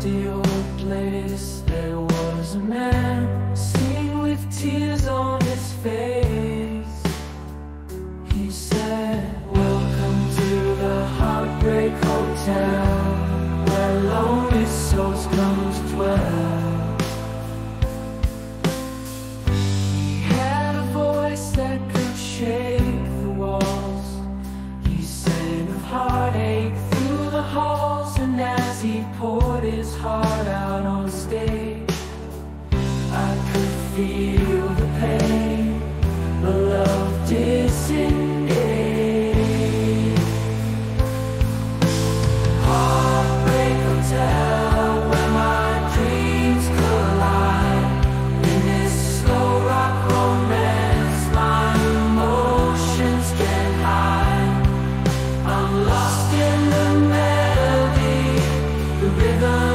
dusty old place, there was a man sitting with tears on his face. He said, "Welcome to the Heartbreak Hotel, where lonely souls come to dwell." He had a voice that could shake the walls. He sang of heartache through the halls, and as he poured his heart out on stage, I could feel the pain, the love disengage. Heartbreak Hotel, where my dreams collide. In this slow rock romance, my emotions get high. I'm lost in the melody, the rhythm